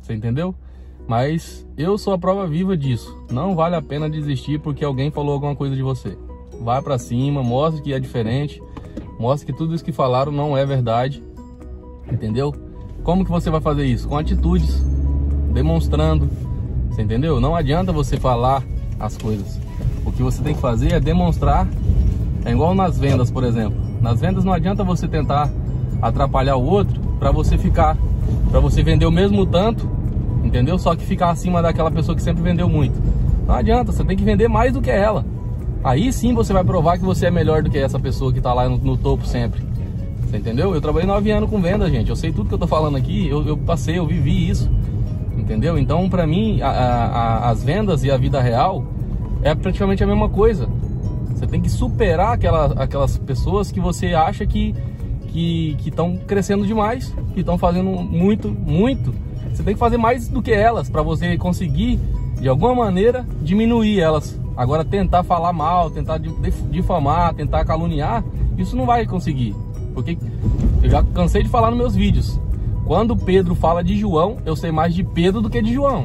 Você entendeu? Mas eu sou a prova viva disso. Não vale a pena desistir porque alguém falou alguma coisa de você. Vai pra cima, mostre que é diferente, mostre que tudo isso que falaram não é verdade. Entendeu? Como que você vai fazer isso? Com atitudes, demonstrando. Você entendeu? Não adianta você falar as coisas. O que você tem que fazer é demonstrar. É igual nas vendas, por exemplo. Nas vendas não adianta você tentar atrapalhar o outro para você vender o mesmo tanto, entendeu? Só que ficar acima daquela pessoa que sempre vendeu muito. Não adianta, você tem que vender mais do que ela. Aí sim você vai provar que você é melhor do que essa pessoa que tá lá no topo sempre. Você entendeu? Eu trabalhei 9 anos com venda, gente. Eu sei tudo que eu tô falando aqui, eu vivi isso. Entendeu? Então, pra mim, as vendas e a vida real é praticamente a mesma coisa. Você tem que superar aquelas pessoas que você acha que estão crescendo demais, que estão fazendo muito. Você tem que fazer mais do que elas para você conseguir, de alguma maneira, diminuir elas. Agora, tentar falar mal, tentar difamar, tentar caluniar, isso não vai conseguir. Porque eu já cansei de falar nos meus vídeos. Quando Pedro fala de João, eu sei mais de Pedro do que de João.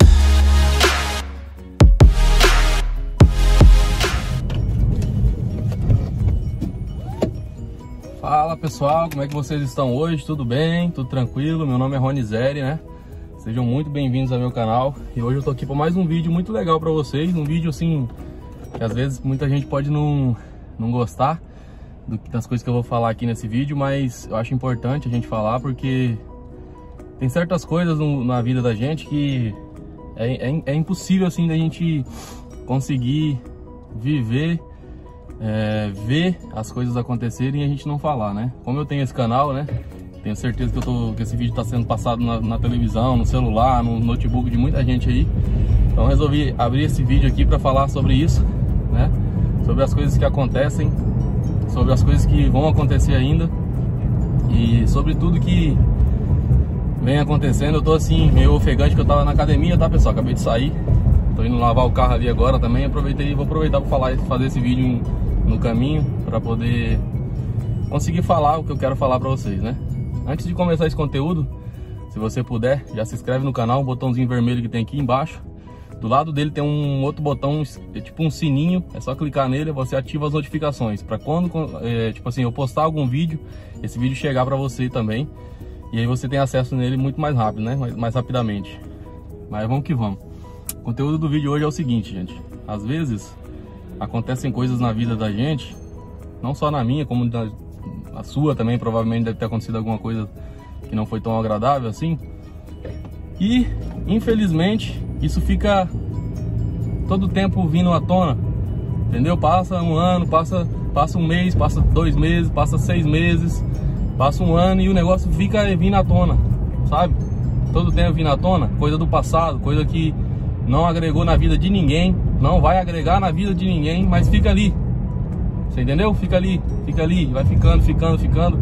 Fala pessoal, como é que vocês estão hoje? Tudo bem? Tudo tranquilo? Meu nome é Ronizeri, né? Sejam muito bem-vindos ao meu canal. E hoje eu tô aqui para mais um vídeo muito legal para vocês. Um vídeo assim, que às vezes muita gente pode não gostar das coisas que eu vou falar aqui nesse vídeo, mas eu acho importante a gente falar porque tem certas coisas na vida da gente que é impossível assim da gente conseguir viver, ver as coisas acontecerem e a gente não falar, né? Como eu tenho esse canal, né? Tenho certeza que esse vídeo está sendo passado na televisão, no celular, no notebook de muita gente aí. Então resolvi abrir esse vídeo aqui para falar sobre isso, né? Sobre as coisas que acontecem, sobre as coisas que vão acontecer ainda e sobre tudo que vem acontecendo. Eu tô assim, meio ofegante, que eu tava na academia, tá pessoal? Acabei de sair, tô indo lavar o carro ali agora também. Vou aproveitar para fazer esse vídeo no caminho, para poder conseguir falar o que eu quero falar para vocês, né? Antes de começar esse conteúdo, se você puder, já se inscreve no canal, o botãozinho vermelho que tem aqui embaixo. Do lado dele tem um outro botão, tipo um sininho, é só clicar nele, você ativa as notificações, para quando, tipo assim, eu postar algum vídeo, esse vídeo chegar para você também. E aí você tem acesso nele muito mais rápido, né? Mais rapidamente. Mas vamos que vamos. O conteúdo do vídeo hoje é o seguinte, gente. Às vezes acontecem coisas na vida da gente, não só na minha, como na sua também, provavelmente deve ter acontecido alguma coisa que não foi tão agradável assim. E, infelizmente, isso fica todo tempo vindo à tona, entendeu? Passa um ano, passa um mês, passa 2 meses, passa 6 meses, passa um ano e o negócio fica vindo à tona, sabe? Todo tempo vindo à tona, coisa do passado, coisa que não agregou na vida de ninguém, não vai agregar na vida de ninguém, mas fica ali. Você entendeu? Fica ali, vai ficando.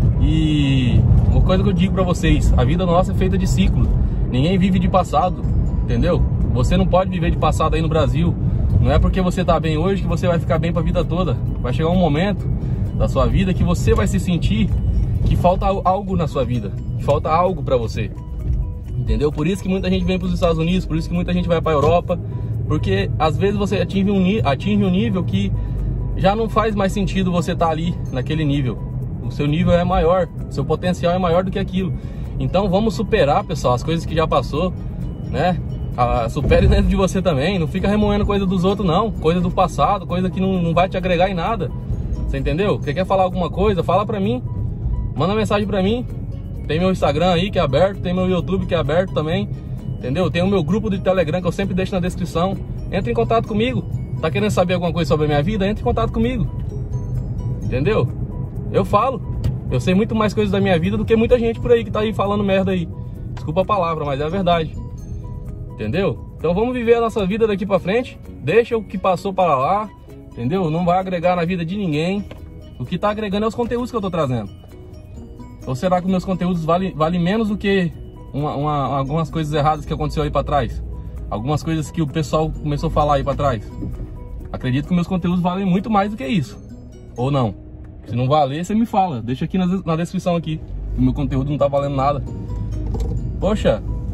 E uma coisa que eu digo pra vocês, a vida nossa é feita de ciclos. Ninguém vive de passado, entendeu? Você não pode viver de passado aí no Brasil. Não é porque você tá bem hoje que você vai ficar bem pra vida toda. Vai chegar um momento da sua vida que você vai se sentir que falta algo na sua vida, que falta algo pra você, entendeu? Por isso que muita gente vem pros Estados Unidos, por isso que muita gente vai pra Europa, porque às vezes você atinge um nível que já não faz mais sentido você estar ali naquele nível. O seu nível é maior, o seu potencial é maior do que aquilo. Então vamos superar, pessoal, as coisas que já passou, né? Supere dentro de você também. Não fica remoendo coisa dos outros não, coisa do passado, coisa que não vai te agregar em nada. Você entendeu? Você quer falar alguma coisa? Fala pra mim, manda mensagem pra mim. Tem meu Instagram aí que é aberto, tem meu YouTube que é aberto também, entendeu? Tem o meu grupo de Telegram que eu sempre deixo na descrição. Entre em contato comigo. Tá querendo saber alguma coisa sobre a minha vida? Entre em contato comigo, entendeu? Eu falo, eu sei muito mais coisas da minha vida do que muita gente por aí que tá aí falando merda aí. Desculpa a palavra, mas é a verdade, entendeu? Então vamos viver a nossa vida daqui pra frente. Deixa o que passou para lá, entendeu? Não vai agregar na vida de ninguém. O que tá agregando é os conteúdos que eu tô trazendo. Ou será que meus conteúdos valem menos do que algumas coisas erradas que aconteceu aí pra trás? Algumas coisas que o pessoal começou a falar aí pra trás? Acredito que meus conteúdos valem muito mais do que isso. Ou não? Se não valer, você me fala. Deixa aqui na descrição aqui. Que o meu conteúdo não tá valendo nada. Poxa,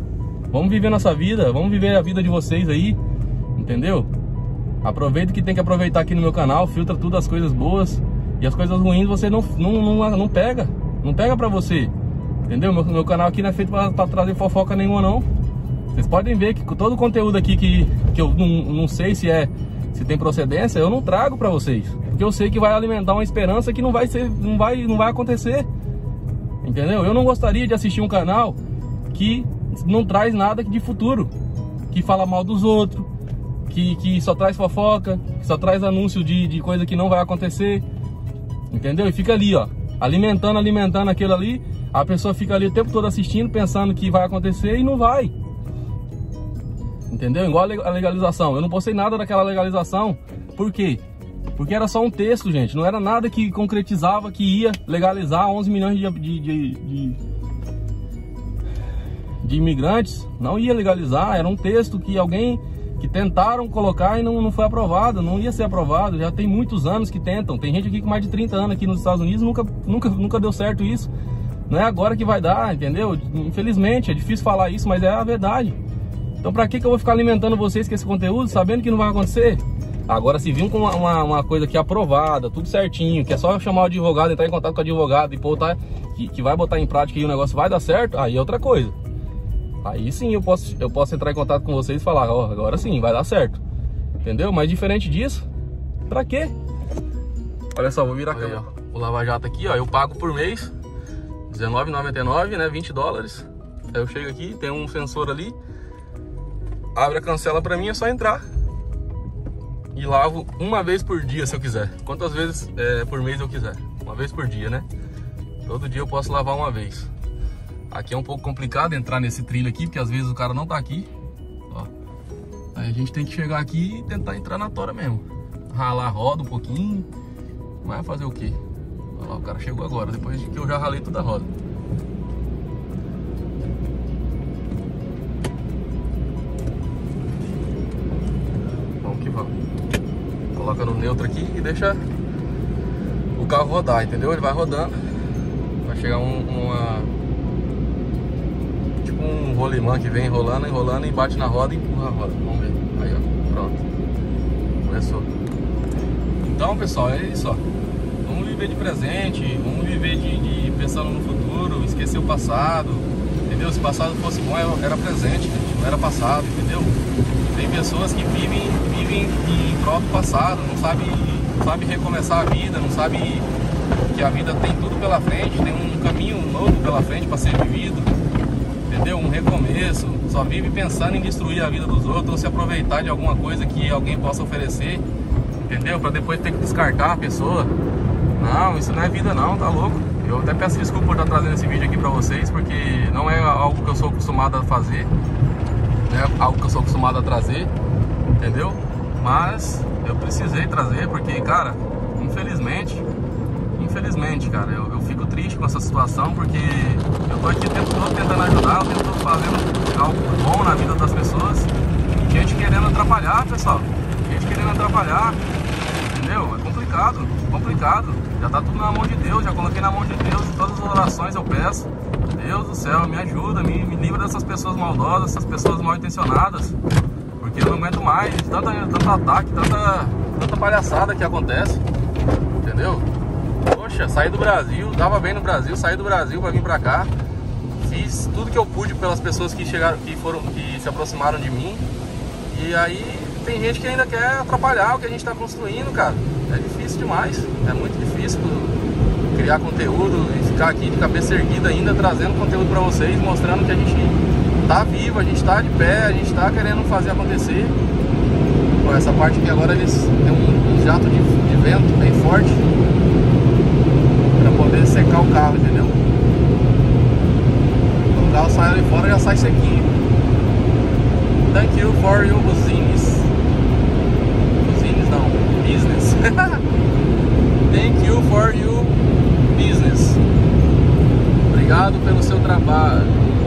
Vamos viver nossa vida, vamos viver a vida de vocês aí, entendeu? Aproveita o que tem que aproveitar aqui no meu canal, filtra tudo as coisas boas e as coisas ruins você não pega pra você, entendeu? Meu canal aqui não é feito pra trazer fofoca nenhuma não. Vocês podem ver que todo o conteúdo aqui que eu não sei se tem procedência, eu não trago pra vocês, porque eu sei que vai alimentar uma esperança que não vai acontecer, entendeu? Eu não gostaria de assistir um canal que não traz nada de futuro, que fala mal dos outros, que só traz fofoca, que só traz anúncio de coisa que não vai acontecer, entendeu? E fica ali, ó, alimentando aquilo ali, a pessoa fica ali o tempo todo assistindo, pensando que vai acontecer e não vai. Entendeu? Igual a legalização. Eu não postei nada daquela legalização. Por quê? Porque era só um texto, gente. Não era nada que concretizava que ia legalizar 11 milhões de imigrantes. Não ia legalizar. Era um texto que tentaram colocar e não foi aprovado. Não ia ser aprovado. Já tem muitos anos que tentam. Tem gente aqui com mais de 30 anos aqui nos Estados Unidos. Nunca deu certo isso. Não é agora que vai dar, entendeu? Infelizmente, é difícil falar isso, mas é a verdade. Então pra que eu vou ficar alimentando vocês com esse conteúdo, sabendo que não vai acontecer? Agora, se vir com uma coisa aqui aprovada, tudo certinho, que é só chamar o advogado, entrar em contato com o advogado e que vai botar em prática e o negócio vai dar certo, aí é outra coisa. Aí sim eu posso entrar em contato com vocês e falar, ó, agora sim, vai dar certo. Entendeu? Mas diferente disso, pra quê? Olha só, vou virar aqui, ó, o Lava Jato aqui, ó, eu pago por mês R$19,99, né, 20 dólares. Aí eu chego aqui, tem um sensor ali, abre a cancela pra mim, é só entrar e lavo uma vez por dia se eu quiser. Quantas vezes por mês eu quiser. Uma vez por dia, né? Todo dia eu posso lavar uma vez. Aqui é um pouco complicado entrar nesse trilho aqui, porque às vezes o cara não tá aqui. Ó. Aí a gente tem que chegar aqui e tentar entrar na tora mesmo. Ralar a roda um pouquinho. Vai fazer o quê? Olha lá, o cara chegou agora, depois que eu já ralei toda a roda. Coloca no neutro aqui e deixa o carro rodar, entendeu? Ele vai rodando, vai chegar tipo um rolimã que vem enrolando e bate na roda e empurra a roda. Vamos ver. Aí, ó, pronto. Começou. Então, pessoal, é isso, ó. Vamos viver de presente, vamos viver de pensando no futuro, esquecer o passado, entendeu? Se o passado fosse bom, era presente, gente, não era passado, entendeu? Tem pessoas que vivem em prol do passado, não sabe recomeçar a vida, não sabe que a vida tem tudo pela frente, tem um caminho novo pela frente para ser vivido, entendeu? Um recomeço, só vive pensando em destruir a vida dos outros ou se aproveitar de alguma coisa que alguém possa oferecer, entendeu? Para depois ter que descartar a pessoa. Não, isso não é vida não, tá louco? Eu até peço desculpa por estar trazendo esse vídeo aqui para vocês, porque não é algo que eu sou acostumado a fazer. É algo que eu sou acostumado a trazer, entendeu? Mas eu precisei trazer porque, cara, infelizmente, cara, eu fico triste com essa situação, porque eu tô aqui o tempo todo tentando ajudar, o tempo todo fazendo algo bom na vida das pessoas, e gente querendo atrapalhar, pessoal, gente querendo atrapalhar, entendeu? É complicado, já tá tudo na mão de Deus, já coloquei na mão de Deus, e todas as orações eu peço. Deus do céu, me ajuda, me livra dessas pessoas maldosas, essas pessoas mal intencionadas, porque eu não aguento mais tanto ataque, tanta palhaçada que acontece, entendeu? Poxa, saí do Brasil, tava bem no Brasil, saí do Brasil pra vir pra cá, fiz tudo que eu pude pelas pessoas que chegaram, que se aproximaram de mim, e aí tem gente que ainda quer atrapalhar o que a gente tá construindo, cara. É difícil demais, é muito difícil criar conteúdo e ficar aqui de cabeça erguida ainda, trazendo conteúdo para vocês, mostrando que a gente tá vivo, a gente tá de pé, a gente tá querendo fazer acontecer. Pô, essa parte aqui agora eles tem um jato de vento bem forte para poder secar o carro, entendeu? Quando o carro sai ali fora, já sai sequinho. Thank you for your business. Business não, business. Thank you for your business. Obrigado pelo seu trabalho,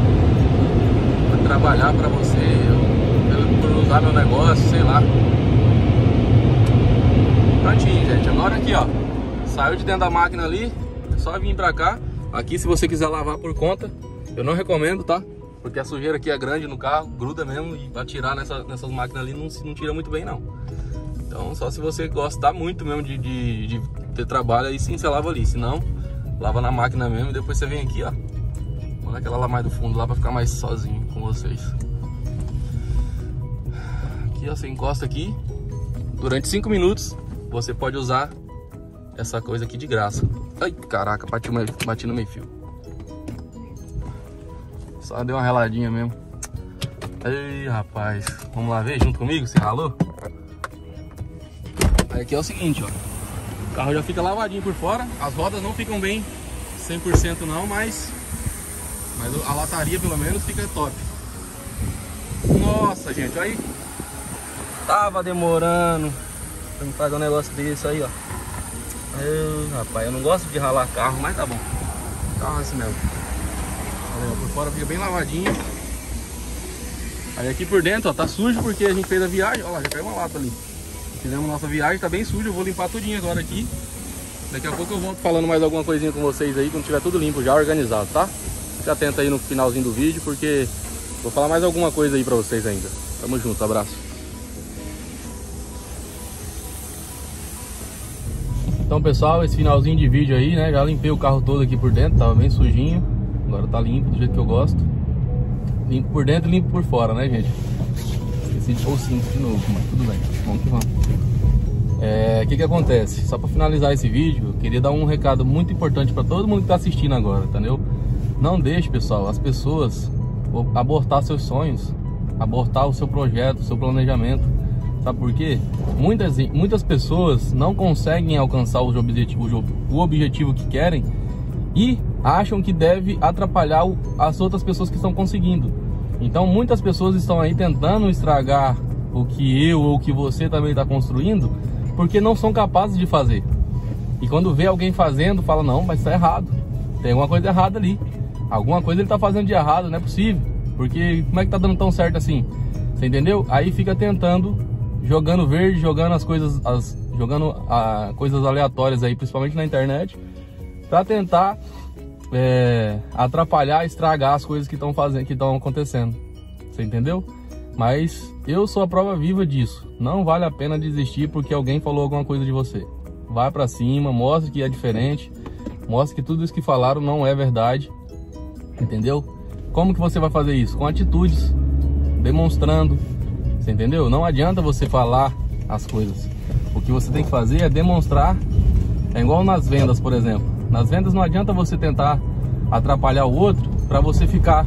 por trabalhar para você, por usar meu negócio, sei lá. Prontinho, gente. Agora aqui, ó, saiu de dentro da máquina ali, é só vir pra cá. Aqui, se você quiser lavar por conta, eu não recomendo, tá? Porque a sujeira aqui é grande no carro, gruda mesmo, e pra tirar nessas máquinas ali não tira muito bem não. Então só se você gostar muito mesmo de ter trabalho, aí sim você lava ali. Se não, lava na máquina mesmo e depois você vem aqui, ó. Manda aquela lá mais do fundo lá pra ficar mais sozinho com vocês. Aqui, ó, você encosta aqui. Durante 5 minutos você pode usar essa coisa aqui de graça. Ai, caraca, bati no meio fio. Só deu uma reladinha mesmo. Ei, rapaz. Vamos lá ver junto comigo? Você ralou? Aí aqui é o seguinte, ó. O carro já fica lavadinho por fora. As rodas não ficam bem 100% não, mas a lataria pelo menos fica top. Nossa, gente, aí tava demorando pra me fazer um negócio desse aí, ó. Rapaz, eu não gosto de ralar carro, mas tá bom. Carro é assim mesmo. Olha, por fora fica bem lavadinho. Aí aqui por dentro, ó, tá sujo porque a gente fez a viagem. Olha lá, já caiu uma lata ali. Fizemos nossa viagem, tá bem sujo. Eu vou limpar tudinho agora aqui. Daqui a pouco eu volto falando mais alguma coisinha com vocês aí, quando tiver tudo limpo, já organizado, tá? Fica atento aí no finalzinho do vídeo, porque vou falar mais alguma coisa aí pra vocês ainda. Tamo junto, abraço. Então, pessoal, esse finalzinho de vídeo aí, né? Já limpei o carro todo aqui por dentro, tava bem sujinho. Agora tá limpo, do jeito que eu gosto. Limpo por dentro e limpo por fora, né, gente? Esqueci de pôr o cinto de novo, mas tudo bem. Vamos que vamos. O que acontece? Só pra finalizar esse vídeo, eu queria dar um recado muito importante pra todo mundo que tá assistindo agora, entendeu? Não deixe, pessoal, as pessoas abortar seus sonhos, abortar o seu projeto, o seu planejamento. Sabe por quê? Muitas pessoas não conseguem alcançar o objetivo que querem e acham que deve atrapalhar as outras pessoas que estão conseguindo. Então muitas pessoas estão aí tentando estragar o que eu ou o que você também está construindo, porque não são capazes de fazer. E quando vê alguém fazendo, fala, não, mas está errado, tem alguma coisa errada ali, alguma coisa ele está fazendo de errado, não é possível, porque como é que tá dando tão certo assim? Você entendeu? Aí fica tentando, jogando verde, jogando as coisas, coisas aleatórias aí, principalmente na internet, para tentar atrapalhar, estragar as coisas que estão acontecendo. Você entendeu? Mas eu sou a prova viva disso. Não vale a pena desistir porque alguém falou alguma coisa de você. Vai pra cima, mostre que é diferente, mostre que tudo isso que falaram não é verdade. Entendeu? Como que você vai fazer isso? Com atitudes, demonstrando. Você entendeu? Não adianta você falar as coisas. O que você tem que fazer é demonstrar. É igual nas vendas, por exemplo. Nas vendas não adianta você tentar atrapalhar o outro para você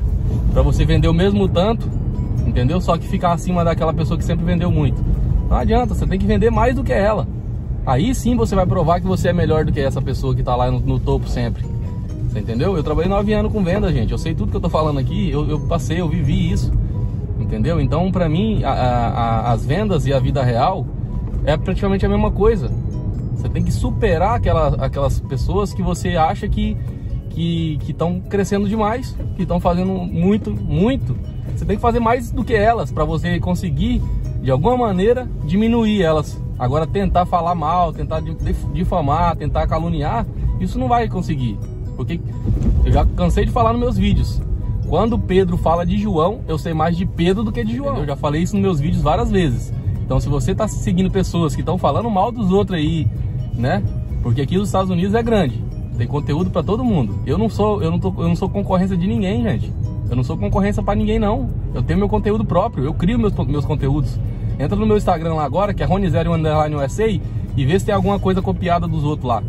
vender o mesmo tanto, entendeu? Só que ficar acima daquela pessoa que sempre vendeu muito. Não adianta, você tem que vender mais do que ela. Aí sim você vai provar que você é melhor do que essa pessoa que tá lá no topo sempre. Você entendeu? Eu trabalhei 9 anos com venda, gente. Eu sei tudo que eu tô falando aqui, eu vivi isso. Entendeu? Então, pra mim, as vendas e a vida real é praticamente a mesma coisa. Você tem que superar aquelas pessoas que você acha que estão crescendo demais, que estão fazendo muito. Você tem que fazer mais do que elas para você conseguir, de alguma maneira, diminuir elas. Agora, tentar falar mal, tentar difamar, tentar caluniar, isso não vai conseguir. Porque eu já cansei de falar nos meus vídeos. Quando Pedro fala de João, eu sei mais de Pedro do que de João. Eu já falei isso nos meus vídeos várias vezes. Então, se você está seguindo pessoas que estão falando mal dos outros aí, né? Porque aqui nos Estados Unidos é grande, tem conteúdo para todo mundo. Eu não sou concorrência de ninguém, gente. Eu não sou concorrência para ninguém, não. Eu tenho meu conteúdo próprio, eu crio meus conteúdos. Entra no meu Instagram lá agora, que é Ronizeri_USA, e vê se tem alguma coisa copiada dos outros lá.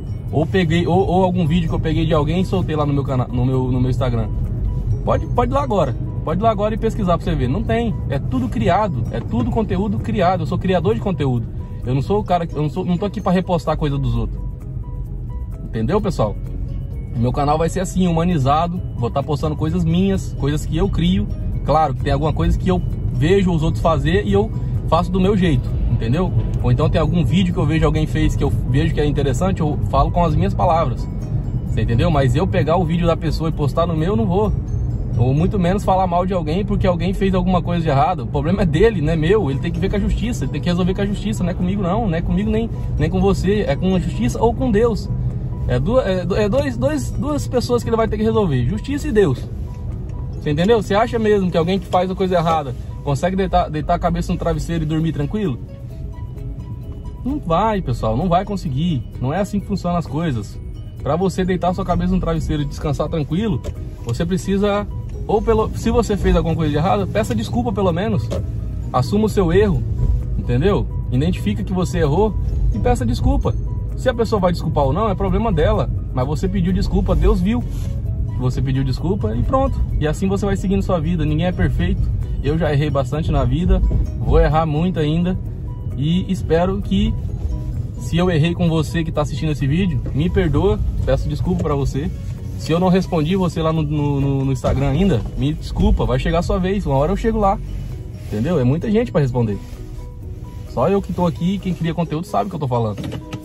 Ou algum vídeo que eu peguei de alguém e soltei lá no meu canal, no meu Instagram. Pode ir lá agora. Pode ir lá agora e pesquisar pra você ver. Não tem. É tudo criado. É tudo conteúdo criado. Eu sou criador de conteúdo. Eu não sou o cara. Não tô aqui pra repostar coisa dos outros. Entendeu, pessoal? O meu canal vai ser assim, humanizado. Vou estar postando coisas minhas, coisas que eu crio. Claro que tem alguma coisa que eu vejo os outros fazer e eu faço do meu jeito. Entendeu? Ou então tem algum vídeo que eu vejo alguém fez que eu vejo que é interessante, eu falo com as minhas palavras. Você entendeu? Mas eu pegar o vídeo da pessoa e postar no meu, eu não vou. Ou muito menos falar mal de alguém porque alguém fez alguma coisa de errado. O problema é dele, não é meu. Ele tem que ver com a justiça, ele tem que resolver com a justiça. Não é comigo não, não é comigo nem com você. É com a justiça ou com Deus. É duas pessoas que ele vai ter que resolver, justiça e Deus. Você entendeu? Você acha mesmo que alguém que faz a coisa errada consegue deitar a cabeça no travesseiro e dormir tranquilo? Não vai, pessoal, não vai conseguir. Não é assim que funcionam as coisas. Para você deitar sua cabeça no travesseiro e descansar tranquilo, você precisa, se você fez alguma coisa de errada, peça desculpa pelo menos. Assuma o seu erro, entendeu? Identifica que você errou e peça desculpa. Se a pessoa vai desculpar ou não, é problema dela. Mas você pediu desculpa, Deus viu que você pediu desculpa e pronto. E assim você vai seguindo sua vida. Ninguém é perfeito. Eu já errei bastante na vida, vou errar muito ainda. E espero que, se eu errei com você que está assistindo esse vídeo, me perdoa, peço desculpa para você. Se eu não respondi você lá no Instagram ainda, me desculpa, vai chegar a sua vez, uma hora eu chego lá. Entendeu? É muita gente para responder. Só eu que estou aqui, quem cria conteúdo sabe o que eu estou falando.